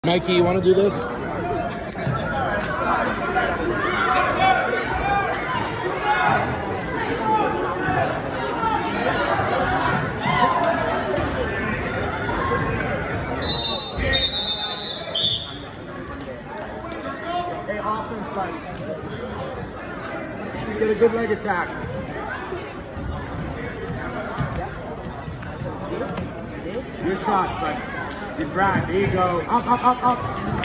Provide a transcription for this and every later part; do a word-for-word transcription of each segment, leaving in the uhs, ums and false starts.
Mikey, you want to do this? Hey, offense, buddy. He's got a good leg attack. Good shots, buddy. Good drag. There you go. Up, up, up, up.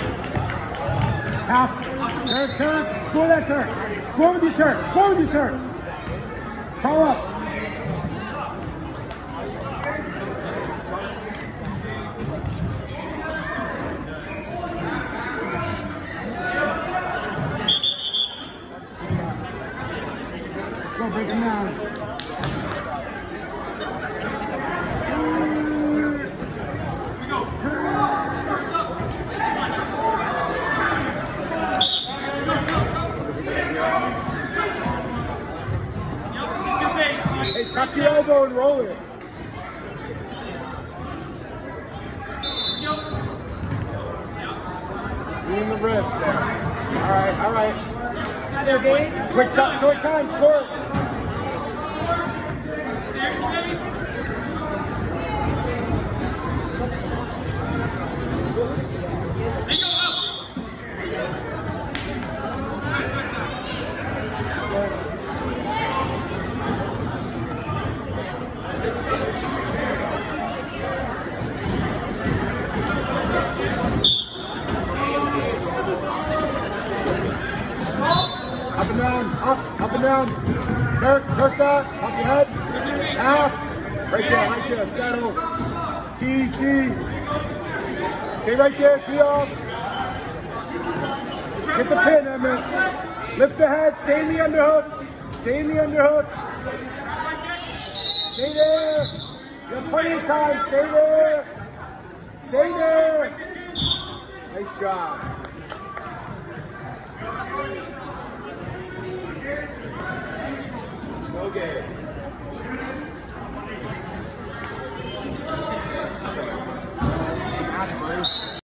Half. Turn, turn. Score that turn. Score with your turn. Score with your turn. Call up. Go break him down. Hey, tuck your elbow and roll it. You're in the ribs there. All right, all right. Quick shot, short time, score it. Up and down, up, up and down. Turk, turk that, top your head. Half. Right there, right there, settle. T, T. Stay right there, tee off. Get the pin, Emmett. Lift the head, stay in the underhook. Stay in the underhook. Stay there. You have plenty of time, stay there. Stay there. Nice job. Logan.